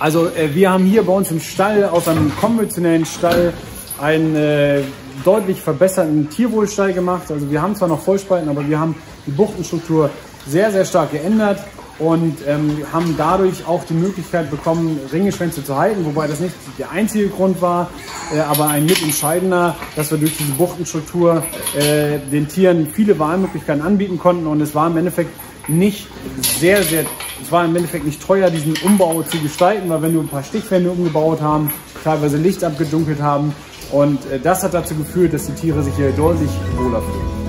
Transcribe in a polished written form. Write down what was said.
Also wir haben hier bei uns im Stall, aus einem konventionellen Stall, einen deutlich verbesserten Tierwohlstall gemacht. Also wir haben zwar noch Vollspalten, aber wir haben die Buchtenstruktur sehr, sehr stark geändert und haben dadurch auch die Möglichkeit bekommen, Ringelschwänze zu halten, wobei das nicht der einzige Grund war, aber ein mitentscheidender, dass wir durch diese Buchtenstruktur den Tieren viele Wahlmöglichkeiten anbieten konnten und es war im Endeffekt nicht nicht teuer, diesen Umbau zu gestalten, weil wenn wir ein paar Stichwände umgebaut haben, teilweise Licht abgedunkelt haben und das hat dazu geführt, dass die Tiere sich hier deutlich wohler fühlen.